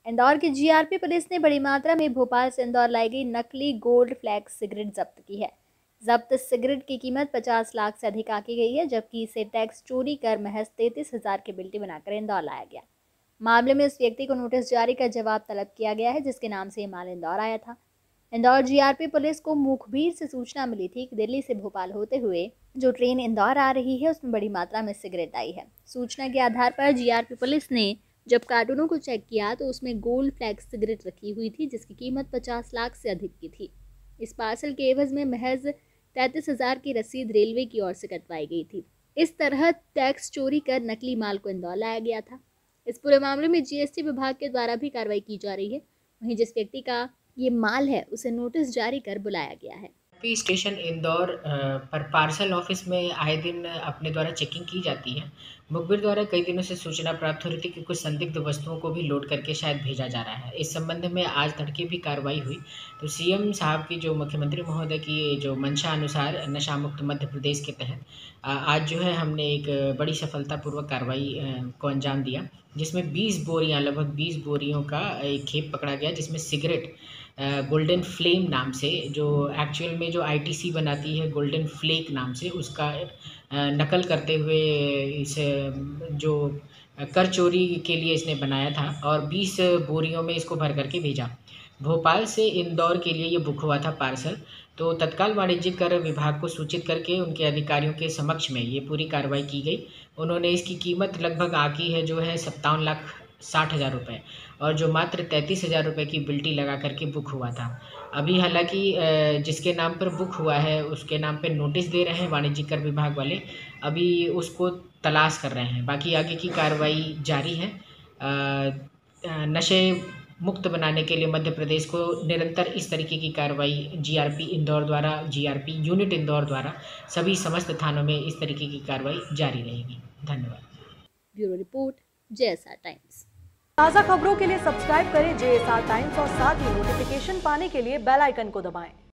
इंदौर की GRP police ने बड़ी मात्रा में भोपाल से इंदौर लाई गई नकली गोल्ड फ्लैग सिगरेट जब्त की है। जब्त सिगरेट की कीमत 50 लाख से अधिक आकी गई है, जबकि इसे टैक्स चोरी कर महज 33,000 की बिल्टी बनाकर इंदौर लाया गया। मामले में उस व्यक्ति को नोटिस जारी कर जवाब तलब किया गया है, जिसके नाम से ये माल इंदौर आया था। इंदौर जीआरपी पुलिस को मुखबिर से सूचना मिली थी कि दिल्ली से भोपाल होते हुए जो ट्रेन इंदौर आ रही है उसमें बड़ी मात्रा में सिगरेट आई है। सूचना के आधार पर जीआरपी पुलिस ने जब कार्टूनों को चेक किया तो उसमें गोल्ड फ्लैग सिगरेट रखी हुई थी, जिसकी कीमत 50 लाख से अधिक की थी। इस पार्सल के एवज में महज 33,000 की रसीद रेलवे की ओर से कटवाई गई थी। इस तरह टैक्स चोरी कर नकली माल को इंदौर लाया गया था। इस पूरे मामले में जीएसटी विभाग के द्वारा भी कार्रवाई की जा रही है। वहीं जिस व्यक्ति का ये माल है उसे नोटिस जारी कर बुलाया गया है। पी स्टेशन इंदौर पर पार्सल ऑफिस में आए दिन अपने द्वारा चेकिंग की जाती है। मुखबिर द्वारा कई दिनों से सूचना प्राप्त हो रही थी कि कुछ संदिग्ध वस्तुओं को भी लोड करके शायद भेजा जा रहा है। इस संबंध में आज तड़के भी कार्रवाई हुई। तो सीएम साहब की जो मुख्यमंत्री महोदय की जो मंशा अनुसार नशा मुक्त मध्य प्रदेश के तहत आज जो है हमने एक बड़ी सफलतापूर्वक कार्रवाई को अंजाम दिया, जिसमें 20 बोरियां, लगभग 20 बोरियों का एक खेप पकड़ा गया, जिसमें सिगरेट गोल्डन फ्लेम नाम से, जो एक्चुअल में जो आईटीसी बनाती है गोल्डन फ्लेक नाम से, उसका नकल करते हुए इस जो कर चोरी के लिए इसने बनाया था और 20 बोरियों में इसको भर करके भेजा। भोपाल से इंदौर के लिए ये बुक हुआ था पार्सल। तो तत्काल वाणिज्यिक कर विभाग को सूचित करके उनके अधिकारियों के समक्ष में ये पूरी कार्रवाई की गई। उन्होंने इसकी कीमत लगभग आकी है जो है 57,60,000 रुपये, और जो मात्र 33,000 रुपये की बिल्टी लगा करके बुक हुआ था। अभी हालांकि जिसके नाम पर बुक हुआ है उसके नाम पे नोटिस दे रहे हैं वाणिज्यिक कर विभाग वाले। अभी उसको तलाश कर रहे हैं, बाकी आगे की कार्रवाई जारी है। नशे मुक्त बनाने के लिए मध्य प्रदेश को निरंतर इस तरीके की कार्रवाई जीआरपी इंदौर द्वारा, जीआरपी यूनिट इंदौर द्वारा सभी समस्त थानों में इस तरीके की कार्रवाई जारी रहेगी। धन्यवाद। Bureau report, JSR Times. ताज़ा खबरों के लिए सब्सक्राइब करें जेएसआर टाइम्स और साथ ही नोटिफिकेशन पाने के लिए बेल आइकन को दबाएं।